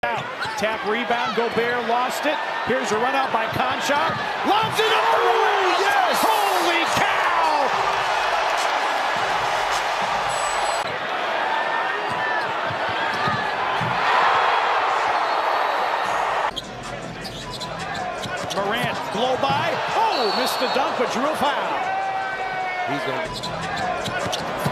Tap rebound, Gobert lost it. Here's a run out by Conchar. Lobs it over. Oh, yes! Holy cow! Morant, blow by. Oh, missed the dunk, but drew a foul. He's going to